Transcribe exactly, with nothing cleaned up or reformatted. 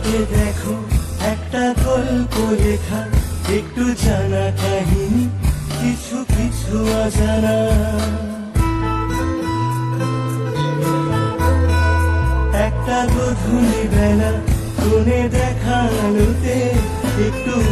হাতে দেখো একটা গল্প লেখা, একটু জানা কাহিনী, কিছু কিছু অজানা। একটা গধূলি বেলা কোণে দেখা আলোতে একটু